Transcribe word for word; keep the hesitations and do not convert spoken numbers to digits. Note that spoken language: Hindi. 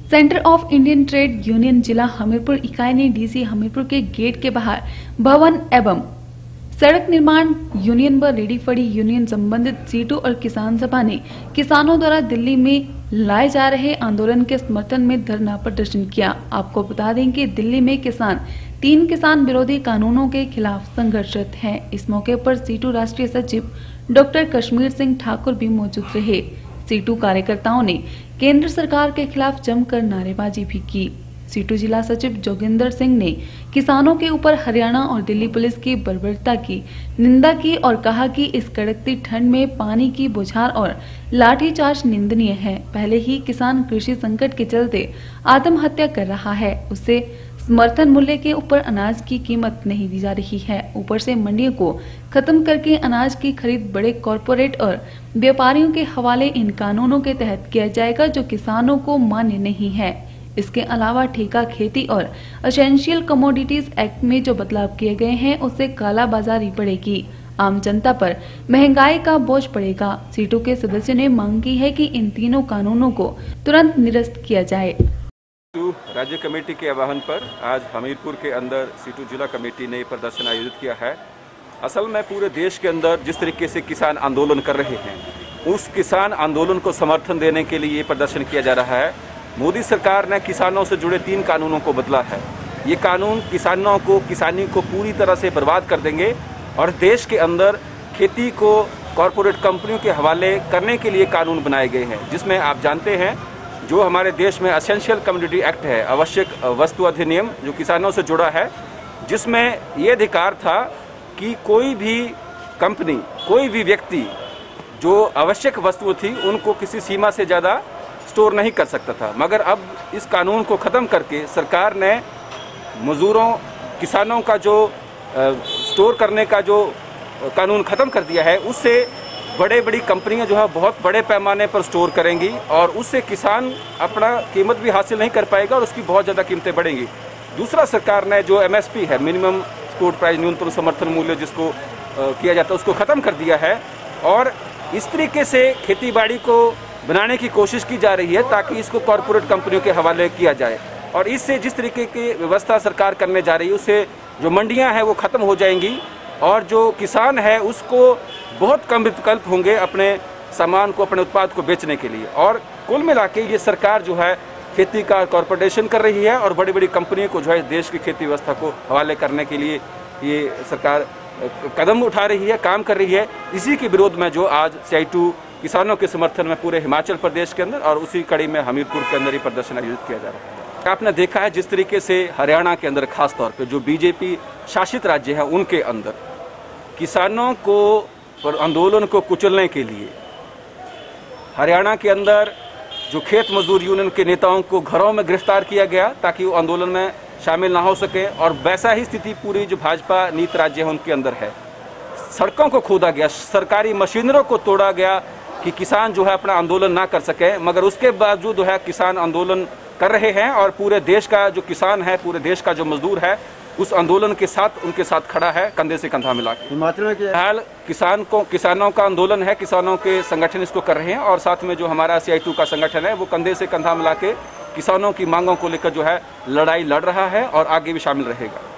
Centre of Indian trade union जिला हमीरपुर इकाई ने डीसी हमीरपुर के गेट के बाहर भवन एवं सड़क निर्माण यूनियन व रेडी फड़ी यूनियन संबंधित सीटों और किसान सभा ने किसानों द्वारा दिल्ली में लाए जा रहे आंदोलन के समर्थन में धरना प्रदर्शन किया। आपको बता दें कि दिल्ली में किसान तीन किसान विरोधी कानूनों के खिलाफ संघर्षरत हैं। इस मौके पर सीटू राष्ट्रीय सचिव डॉक्टर कश्मीर सिंह ठाकुर भी मौजूद रहे। सीटू कार्यकर्ताओं ने केंद्र सरकार के खिलाफ जमकर नारेबाजी भी की। सीटू जिला सचिव जोगिंदर सिंह ने किसानों के ऊपर हरियाणा और दिल्ली पुलिस की बर्बरता की निंदा की और कहा कि इस कड़कती ठंड में पानी की बौछार और लाठीचार्ज निंदनीय है। पहले ही किसान कृषि संकट के चलते आत्महत्या कर रहा है, उससे समर्थन मूल्य के ऊपर अनाज की कीमत नहीं दी जा रही है। ऊपर से मंडियों को खत्म करके अनाज की खरीद बड़े कॉरपोरेट और व्यापारियों के हवाले इन कानूनों के तहत किया जाएगा जो किसानों को मान्य नहीं है। इसके अलावा ठेका खेती और एसेंशियल कमोडिटीज एक्ट में जो बदलाव किए गए हैं उससे काला बाजारी बढ़ेगी, आम जनता पर महंगाई का बोझ पड़ेगा। सीटू के सदस्यों ने मांग की है कि इन तीनों कानूनों को तुरंत निरस्त किया जाए। सीटू राज्य कमेटी के आह्वान पर आज हमीरपुर के अंदर सीटू जिला कमेटी ने प्रदर्शन आयोजित किया है। असल में पूरे देश के अंदर जिस तरीके से किसान आंदोलन कर रहे हैं, उस किसान आंदोलन को समर्थन देने के लिए ये प्रदर्शन किया जा रहा है। मोदी सरकार ने किसानों से जुड़े तीन कानूनों को बदला है। ये कानून किसानों को किसानी को पूरी तरह से बर्बाद कर देंगे और देश के अंदर खेती को कॉरपोरेट कंपनियों के हवाले करने के लिए कानून बनाए गए हैं, जिसमें आप जानते हैं जो हमारे देश में एसेंशियल कमोडिटी एक्ट है, आवश्यक वस्तु अधिनियम, जो किसानों से जुड़ा है, जिसमें ये अधिकार था कि कोई भी कंपनी, कोई भी व्यक्ति जो आवश्यक वस्तु थी उनको किसी सीमा से ज़्यादा स्टोर नहीं कर सकता था। मगर अब इस कानून को ख़त्म करके सरकार ने मजदूरों किसानों का जो आ, स्टोर करने का जो कानून ख़त्म कर दिया है, उससे बड़े बड़ी कंपनियां जो है बहुत बड़े पैमाने पर स्टोर करेंगी और उससे किसान अपना कीमत भी हासिल नहीं कर पाएगा और उसकी बहुत ज़्यादा कीमतें बढ़ेंगी। दूसरा, सरकार ने जो एम एस पी है, मिनिमम सपोर्ट प्राइस, न्यूनतम समर्थन मूल्य जिसको आ, किया जाता है, उसको ख़त्म कर दिया है और इस तरीके से खेती बाड़ी को बनाने की कोशिश की जा रही है ताकि इसको कॉरपोरेट कंपनियों के हवाले किया जाए। और इससे जिस तरीके की व्यवस्था सरकार करने जा रही है, उससे जो मंडियां हैं वो ख़त्म हो जाएंगी और जो किसान है उसको बहुत कम विकल्प होंगे अपने सामान को, अपने उत्पाद को बेचने के लिए। और कुल मिला के ये सरकार जो है खेती का कॉर्पोरेशन कर रही है और बड़ी बड़ी कंपनियों को जो है देश की खेती व्यवस्था को हवाले करने के लिए ये सरकार कदम उठा रही है, काम कर रही है। इसी के विरोध में जो आज सीटू किसानों के समर्थन में पूरे हिमाचल प्रदेश के अंदर और उसी कड़ी में हमीरपुर के अंदर ही प्रदर्शन आयोजित किया जा रहा है। आपने देखा है जिस तरीके से हरियाणा के अंदर खास तौर पे जो बीजेपी शासित राज्य है उनके अंदर किसानों को आंदोलन को कुचलने के लिए हरियाणा के अंदर जो खेत मजदूर यूनियन के नेताओं को घरों में गिरफ्तार किया गया ताकि वो आंदोलन में शामिल ना हो सके और वैसा ही स्थिति पूरी जो भाजपा नीत राज्य है उनके अंदर है। सड़कों को खोदा गया, सरकारी मशीनरों को तोड़ा गया कि किसान जो है अपना आंदोलन ना कर सके, मगर उसके बावजूद जो है किसान आंदोलन कर रहे हैं और पूरे देश का जो किसान है, पूरे देश का जो मजदूर है उस आंदोलन के साथ उनके साथ खड़ा है, कंधे से कंधा मिला के। हिमाचल में फिलहाल किसान को किसानों का आंदोलन है, किसानों के संगठन इसको कर रहे हैं और साथ में जो हमारा सीटू का संगठन है वो कंधे से कंधा मिला के किसानों की मांगों को लेकर जो है लड़ाई लड़ रहा है और आगे भी शामिल रहेगा।